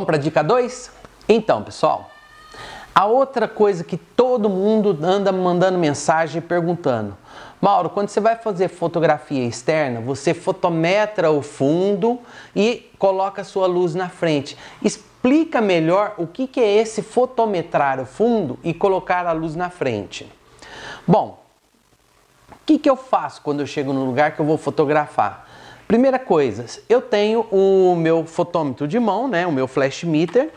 Vamos para a dica 2? Então, pessoal, a outra coisa que todo mundo anda mandando mensagem perguntando: Mauro, quando você vai fazer fotografia externa, você fotometra o fundo e coloca a sua luz na frente. Explica melhor o que é esse fotometrar o fundo e colocar a luz na frente. Bom, o que eu faço quando eu chego no lugar que eu vou fotografar? Primeira coisa, eu tenho o meu fotômetro de mão, né, o meu flash meter,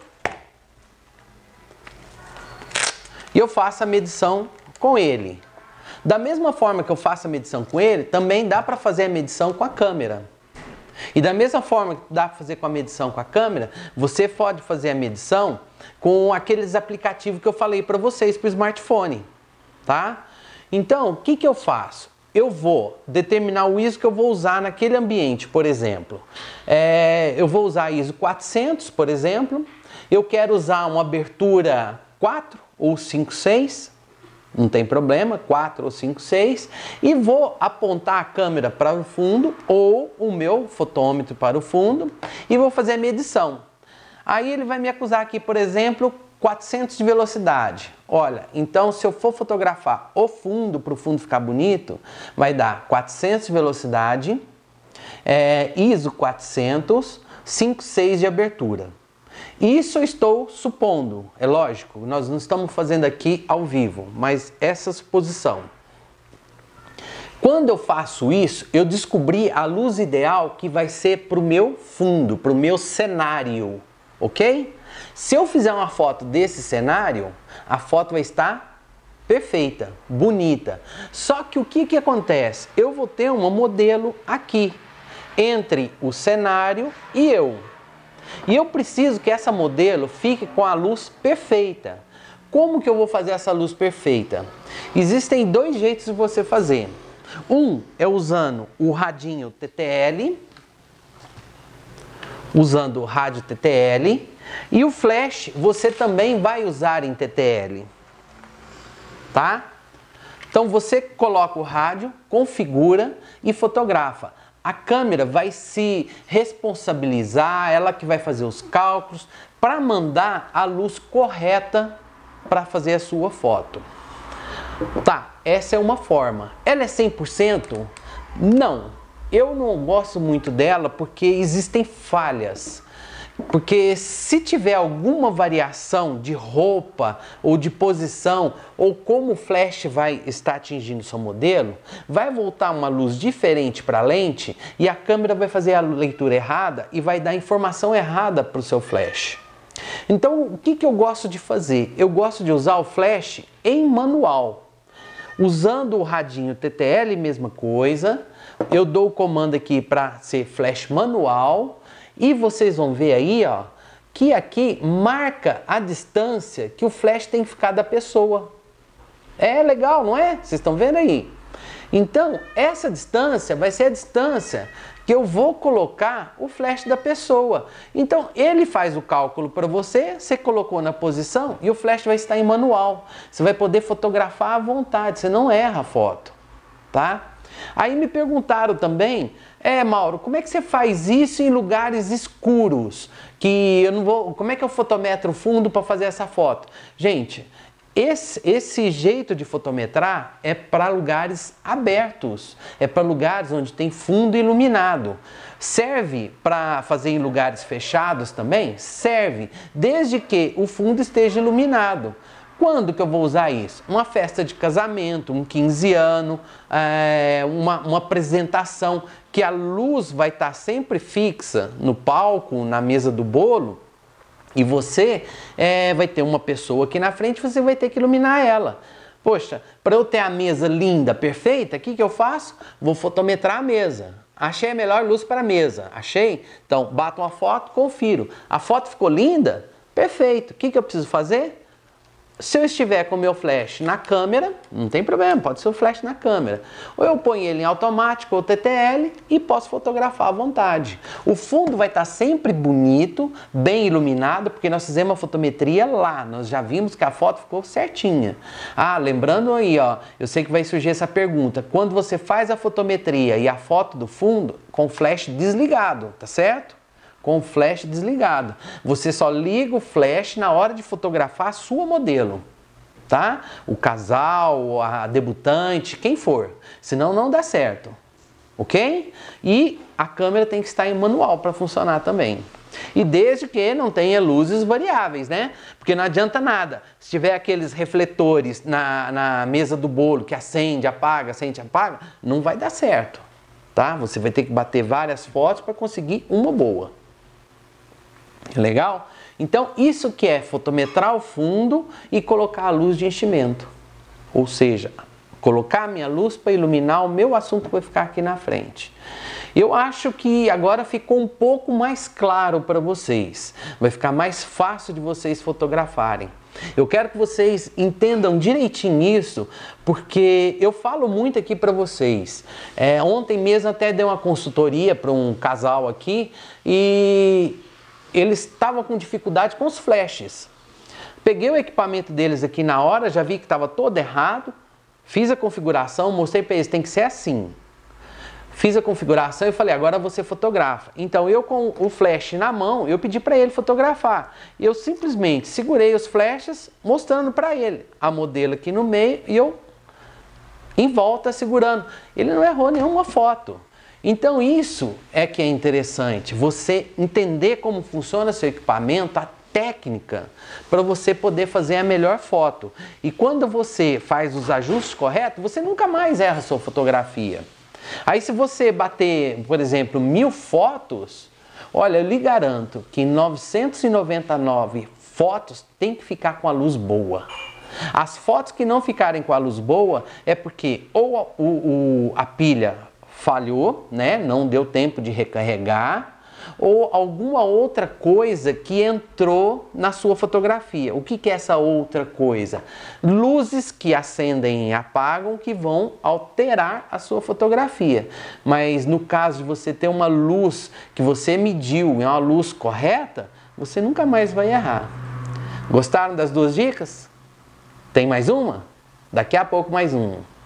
e eu faço a medição com ele. Da mesma forma que eu faço a medição com ele, também dá para fazer a medição com a câmera. E da mesma forma que dá para fazer com a medição com a câmera, você pode fazer a medição com aqueles aplicativos que eu falei para vocês para o smartphone, tá? Então, o que eu faço? Eu vou determinar o ISO que eu vou usar naquele ambiente, por exemplo. Eu vou usar ISO 400, por exemplo. Eu quero usar uma abertura 4 ou 5.6, não tem problema, 4 ou 5.6. E vou apontar a câmera para o fundo ou o meu fotômetro para o fundo e vou fazer a medição. Aí ele vai me acusar aqui, por exemplo, 400 de velocidade. Olha, então se eu for fotografar o fundo para o fundo ficar bonito, vai dar 400 de velocidade, ISO 400, 5.6 de abertura. Isso eu estou supondo, é lógico, nós não estamos fazendo aqui ao vivo, mas essa suposição. Quando eu faço isso, eu descobri a luz ideal que vai ser para o meu fundo, para o meu cenário, ok? Se eu fizer uma foto desse cenário, a foto vai estar perfeita, bonita. Só que o que acontece? Eu vou ter uma modelo aqui, entre o cenário e eu. E eu preciso que essa modelo fique com a luz perfeita. Como que eu vou fazer essa luz perfeita? Existem dois jeitos de você fazer. Um é usando o radinho TTL, usando o rádio TTL, e o flash você também vai usar em TTL, tá? Então você coloca o rádio, configura e fotografa. A câmera vai se responsabilizar, ela que vai fazer os cálculos para mandar a luz correta para fazer a sua foto. Tá, essa é uma forma. Ela é 100%? Não. Eu não gosto muito dela porque existem falhas. Porque se tiver alguma variação de roupa ou de posição ou como o flash vai estar atingindo seu modelo, vai voltar uma luz diferente para a lente e a câmera vai fazer a leitura errada e vai dar informação errada para o seu flash. Então, o que eu gosto de fazer? Eu gosto de usar o flash em manual. Usando o radinho TTL, mesma coisa. Eu dou o comando aqui para ser flash manual. E vocês vão ver aí, ó, que aqui marca a distância que o flash tem que ficar da pessoa. É legal, não é? Vocês estão vendo aí? Então, essa distância vai ser a distância que eu vou colocar o flash da pessoa. Então, ele faz o cálculo para você, você colocou na posição e o flash vai estar em manual. Você vai poder fotografar à vontade, você não erra a foto, tá? Aí me perguntaram também, Mauro, como é que você faz isso em lugares escuros? Que eu não vou, como é que eu fotometro o fundo para fazer essa foto? Gente, esse jeito de fotometrar é para lugares abertos, é para lugares onde tem fundo iluminado. Serve para fazer em lugares fechados também? Serve, desde que o fundo esteja iluminado. Quando que eu vou usar isso? Uma festa de casamento, um 15 anos, uma apresentação que a luz vai estar sempre fixa no palco, na mesa do bolo, e você vai ter uma pessoa aqui na frente, você vai ter que iluminar ela. Poxa, para eu ter a mesa linda, perfeita, o que eu faço? Vou fotometrar a mesa. Achei a melhor luz para a mesa. Achei? Então, bato uma foto, confiro. A foto ficou linda? Perfeito. O que eu preciso fazer? Se eu estiver com o meu flash na câmera, não tem problema, pode ser o flash na câmera. Ou eu ponho ele em automático ou TTL e posso fotografar à vontade. O fundo vai estar sempre bonito, bem iluminado, porque nós fizemos a fotometria lá. Nós já vimos que a foto ficou certinha. Ah, lembrando aí, ó, eu sei que vai surgir essa pergunta. Quando você faz a fotometria e a foto do fundo, com o flash desligado, tá certo? com o flash desligado. Você só liga o flash na hora de fotografar a sua modelo, tá? O casal, a debutante, quem for. Senão não dá certo, ok? E a câmera tem que estar em manual para funcionar também. E desde que não tenha luzes variáveis, né? Porque não adianta nada. Se tiver aqueles refletores na mesa do bolo que acende, apaga, não vai dar certo, tá? Você vai ter que bater várias fotos para conseguir uma boa. Legal? Então, isso que é fotometrar o fundo e colocar a luz de enchimento. Ou seja, colocar a minha luz para iluminar o meu assunto que vai ficar aqui na frente. Eu acho que agora ficou um pouco mais claro para vocês. Vai ficar mais fácil de vocês fotografarem. Eu quero que vocês entendam direitinho isso, porque eu falo muito aqui para vocês. Ontem mesmo até dei uma consultoria para um casal aqui e eles estavam com dificuldade com os flashes. Peguei o equipamento deles aqui na hora, já vi que estava todo errado, fiz a configuração, mostrei para eles, tem que ser assim. Fiz a configuração e falei, agora você fotografa. Então eu com o flash na mão, eu pedi para ele fotografar. Eu simplesmente segurei os flashes, mostrando para ele a modelo aqui no meio e eu em volta segurando. Ele não errou nenhuma foto. Então isso é que é interessante, você entender como funciona seu equipamento, a técnica, para você poder fazer a melhor foto. E quando você faz os ajustes corretos, você nunca mais erra a sua fotografia. Aí se você bater, por exemplo, 1000 fotos, olha, eu lhe garanto que 999 fotos tem que ficar com a luz boa. As fotos que não ficarem com a luz boa é porque ou a pilha falhou, né? Não deu tempo de recarregar, ou alguma outra coisa que entrou na sua fotografia. O que é essa outra coisa? Luzes que acendem e apagam que vão alterar a sua fotografia. Mas no caso de você ter uma luz que você mediu, é uma luz correta, você nunca mais vai errar. Gostaram das duas dicas? Tem mais uma? Daqui a pouco mais uma.